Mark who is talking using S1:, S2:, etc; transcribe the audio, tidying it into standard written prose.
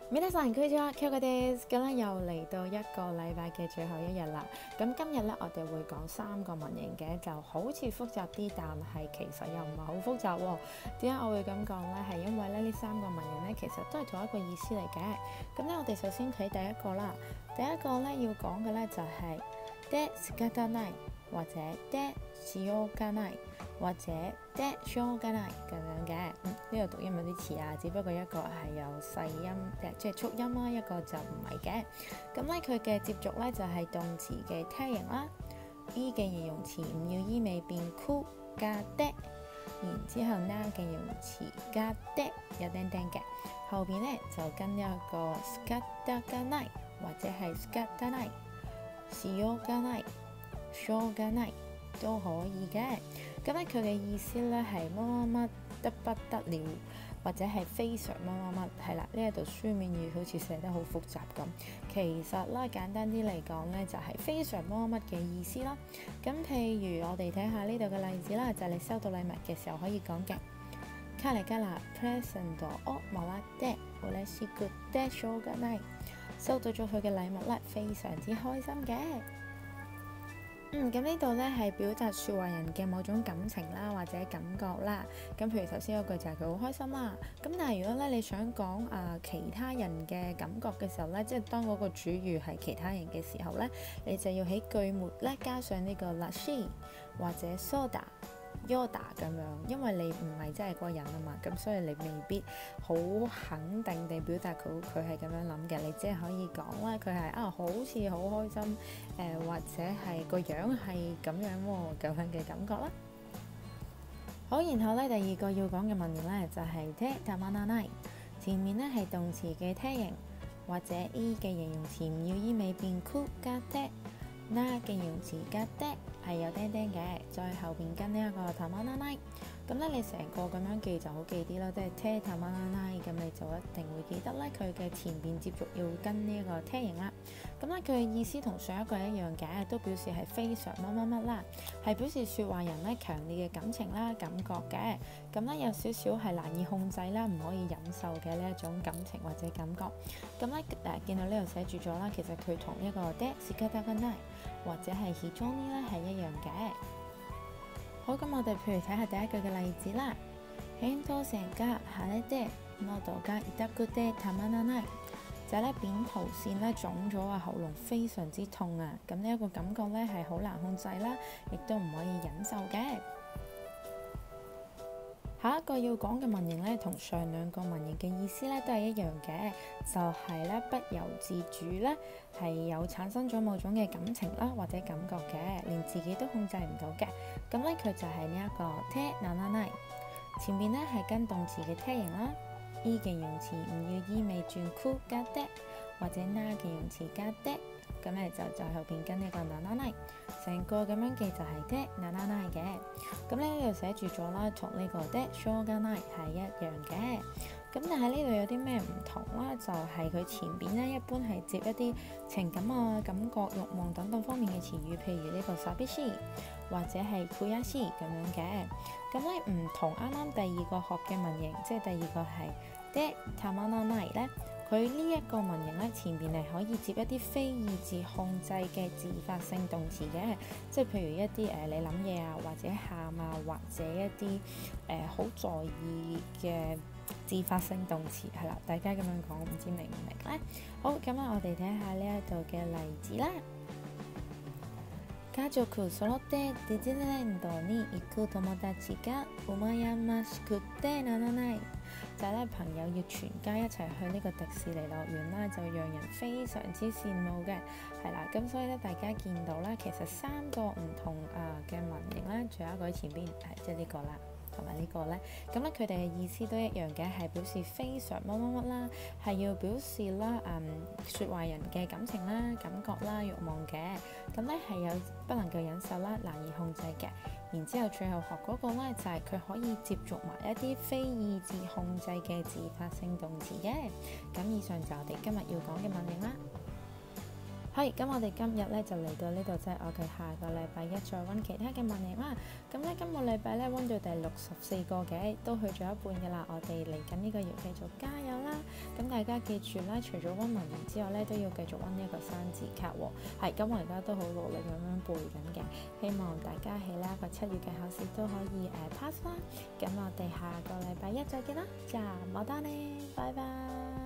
S1: 皆さん，こんにちは，Kyokoです。咁咧又嚟到一個禮拜嘅最後一日啦。咁今日咧我哋會講3個文型嘅，就好似複雜啲，但係其實又唔係好複雜喎。點解我會咁講咧？係因為咧呢3個文型咧其實都係同一個意思嚟嘅。咁咧我哋首先睇第一個啦。第一個咧要講嘅咧就係で仕方ない或者でしようがない或者でしょうがない咁樣嘅。呢度讀音有啲似啊，只不過一個係有細音即係促音啦，一個就唔係嘅。咁咧佢嘅接續咧就係動詞嘅梯形啦，E 嘅形容詞唔要依尾變く加で，然之後呢嘅形容詞加で有釘釘嘅，後邊咧就跟一個仕方がない或者係仕方ない、しようがない、しょうがない都可以嘅。咁咧佢嘅意思咧係乜乜乜得不得了，或者係非常乜乜乜係啦。呢一度書面語好似寫得好複雜咁，其實咧簡單啲嚟講咧就係非常乜乜乜嘅意思啦。咁譬如我哋睇下呢度嘅例子啦，就係你收到禮物嘅時候可以講嘅。彼からプレゼントをもらって嬉しくてしょうがない。收到咗佢嘅禮物咧，非常之開心嘅。咁呢度咧係表達説話人嘅某種感情啦，或者感覺啦。咁譬如頭先嗰句就係佢好開心啦。咁但係如果咧你想講其他人嘅感覺嘅時候咧，即係當嗰個主語係其他人嘅時候咧，你就要喺句末咧加上呢個らしい或者そうだ、Yoda 咁樣，因為你唔係真係嗰個人啊嘛，咁所以你未必好肯定地表達佢係咁樣諗嘅，你只係可以講啦，佢係好似好開心，或者係個樣係咁樣喎，咁樣嘅感覺啦。好，然後咧第二個要講嘅文型咧就係でたまらない，前面咧係動詞嘅梯形或者 E 嘅形容詞唔要依尾變く加で，な嘅形容詞加で係有釘釘嘅，再後邊跟呢一個たまらない。咁咧你成個咁樣記就好記啲啦，即係てたまらない，咁你就一定會記得咧佢嘅前邊接續要跟呢一個梯形啦。咁咧佢嘅意思同上一個一樣嘅，都表示係非常乜乜乜啦，係表示説話人咧強烈嘅感情啦、感覺嘅。咁咧有少少係難以控制啦、唔可以忍受嘅呢一種感情或者感覺。咁咧見到呢度寫住咗啦，其實佢同一個で仕方がない或者係非常に咧係一樣嘅。好，咁我哋譬如睇下第一句嘅例子啦。扁桃腺が腫れて喉が痛くてたまらない，就係咧扁桃腺咧腫咗啊，喉嚨非常之痛啊。咁呢一個感覺咧係好難控制啦，亦都唔可以忍受嘅。下一個要講嘅文型咧，同上兩個文型嘅意思咧都係一樣嘅，就係咧不由自主咧係有產生咗某種嘅感情啦或者感覺嘅，連自己都控制唔到嘅。咁咧佢就係呢一個でならない，前面咧係跟動詞嘅梯形啦，E 嘅形容詞唔要依尾轉く加で或者な嘅形容詞加で，咁咧就在後邊跟呢個ならない。成個咁樣記就係でならない嘅。咁呢度寫住咗啦，同呢個でしょうがない係一樣嘅。咁但係呢度有啲咩唔同啦？就係佢前邊咧一般係接一啲情感啊、感覺、慾望等等方面嘅詞語，譬如呢個寂しい或者係悔しい咁樣嘅。咁咧唔同啱啱第二個學嘅文型，即係第二個係でたまらない咧。佢呢一個文型咧，前邊係可以接一啲非意志控制嘅自發性動詞嘅，即係譬如一啲你諗嘢啊，或者喊啊，或者一啲好在意嘅自發性動詞係啦。大家咁樣講，唔知明唔明咧？好，咁我哋睇下呢一度嘅例子啦。家族揃ってディズニーランドに行く友達が羨ましくてならない，就係咧朋友要全家一齊去呢個迪士尼樂園啦，就讓人非常之羨慕嘅，係啦。咁所以咧，大家見到啦，其實3個唔同嘅文型咧，仲有一個喺前邊，即係呢個啦。同埋呢個呢，咁咧佢哋嘅意思都一樣嘅，係表示非常乜乜乜啦，係要表示啦説話人嘅感情啦、感覺啦、慾望嘅，咁咧係有不能夠忍受啦、難以控制嘅。然之後最後學嗰個呢，就係佢可以接續埋一啲非意志控制嘅自發性動詞嘅。咁以上就係我哋今日要講嘅文型啦。 係，咁我哋今日咧就嚟到呢度，即係我哋下個禮拜一再温其他嘅問型啦。咁咧今個禮拜咧温到第64個嘅，都去咗一半嘅啦。我哋嚟緊呢個月繼續加油啦！咁大家記住啦，除咗温問型之外咧，都要繼續温呢一個生字卡喎。係，咁我而家都好努力咁樣背緊嘅，希望大家喺呢一個7月嘅考試都可以pass 啦。咁我哋下個禮拜一再見啦，じゃあまたね，拜拜。